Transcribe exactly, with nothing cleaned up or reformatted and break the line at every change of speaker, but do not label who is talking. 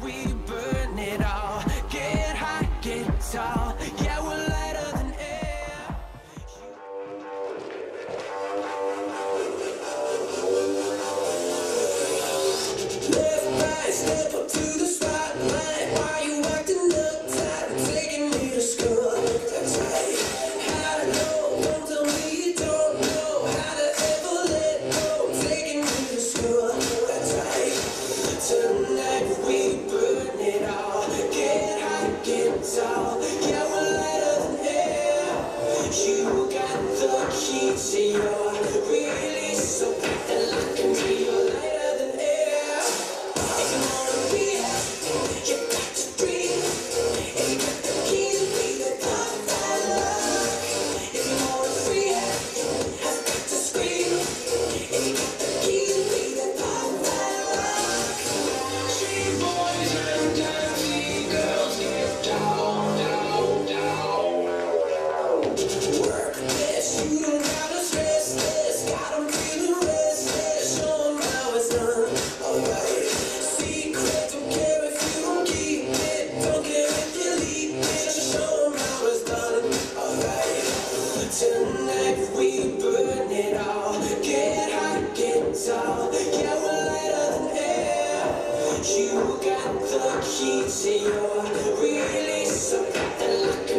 we burn it all. Get high, get tall. Yeah, we're lighter than air. Left, right, step up to the spotlight. Why you acting uptight and taking me to school? That's right. How to know? Don't tell me you don't know how to ever let go. Taking me to school. That's right. Tonight we burn it all. Get high, get tall. Yeah, we're lighter than air. You got the key to your release, so pack the lock and you're lighter than air. If you wanna be happy, you got to breathe. If you got the key to be the top that lock. If you wanna free happy, I've got to scream. If you got the key to be the top that lock. See boys and dancing girls get down, down, down. Work this, you don't gotta stress this. Got 'em feeling restless, show 'em how it's done. Alright, secret, don't care if you don't keep it. Don't care if you leave it, just show 'em how it's done. Alright, tonight we burn it all. Get high, get tall. Yeah, we're lighter than air. You got the key to your release, so got the lock